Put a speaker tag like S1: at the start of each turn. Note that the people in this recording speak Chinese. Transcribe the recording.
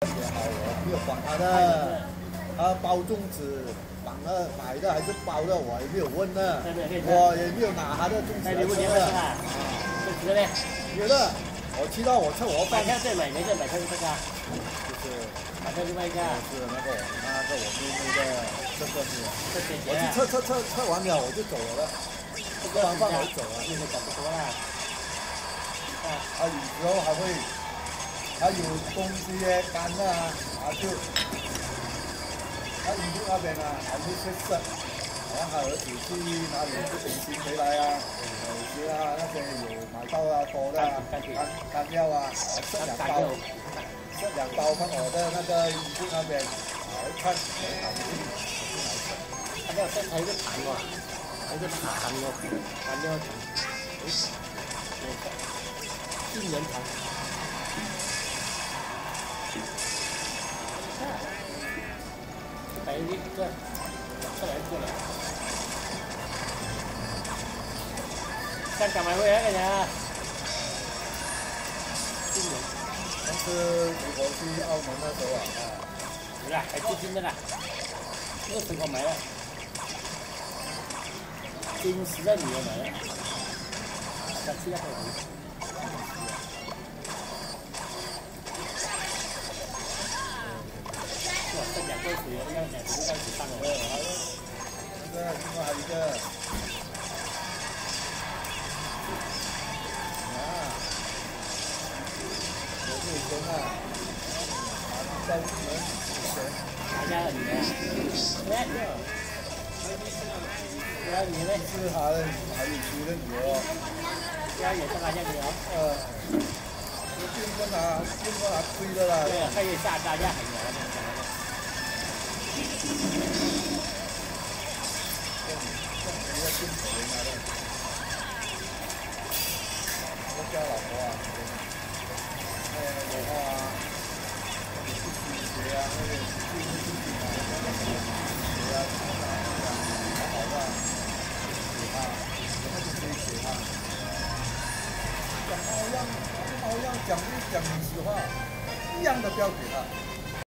S1: 也好，我没有管他的。他包粽子绑的买的还是包的，我也没有问呢。我也没有拿他的粽子来吃的。啊，
S2: 这个呢？
S1: 有的，我知道我吃我饭。
S2: 买票再买，没事买票就这个。
S1: 就是
S2: 买票另外一个。
S1: 是那个我妹妹的这个是。
S2: 这姐姐。
S1: 我测完了我就走了。吃完饭我就走了。
S2: 现在差不多了。
S1: 有时候还会，还有东西干的就。他印度那边还是去吃，好像他儿子去哪里去旅行回来有些那些有买到多的干料剩2包，剩2包放我的那个印度那边，看
S2: 他那身材有点长哦，有点长哦，干料长，1年长。100一个，再来一个了。香港买回来个呀？今年。
S1: 当时我去澳门那时候
S2: 有啦，还最近的啦。那个时候买了。金石的女儿买了。再吃下回。这2个水要2个在一起放了。
S1: 另外还有一个。我这里真在屋门
S2: 大家女儿。那你呢？
S1: 是他的，还有谁的女儿？
S2: 家也是他家女儿。
S1: 变过拿推的啦。
S2: 对，还有下大家很远的。
S1: 我家老婆那个鞋那个好好的，有那个可以给他。讲好样讲实话，一样的不要给他。